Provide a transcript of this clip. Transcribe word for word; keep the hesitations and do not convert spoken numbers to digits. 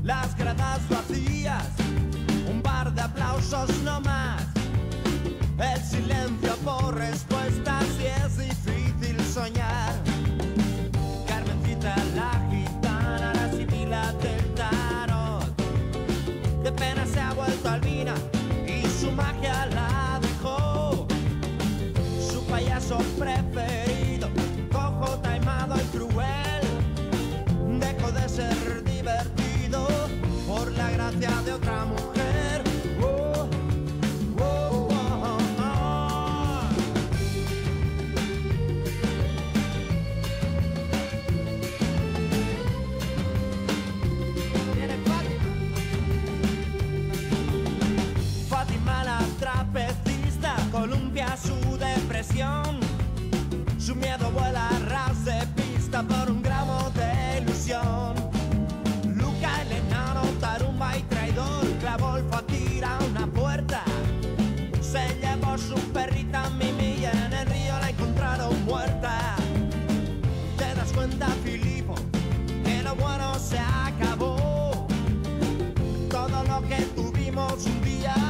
las gradas vacías, un par de aplausos no más, el silencio por respuesta si es difícil soñar. Carmencita la gitana, la sibila del tarot, de pena se ha vuelto albina y su magia la dejó. Su payaso preferido, cojo, taimado y cruel, dejó de ser divertido por la gracia de otra mujer. Oh, oh, oh, oh. Viene Fátima. Fátima la trapecista columpia su depresión. Su miedo vuela a ras de pista por un gramo de ilusión. Luca el enano, tarumba y traidor, clavó el fatira a una puerta. Se llevó su perrita Mimi y en el río la encontraron muerta. ¿Te das cuenta, Filipo, que lo bueno se acabó? Todo lo que tuvimos un día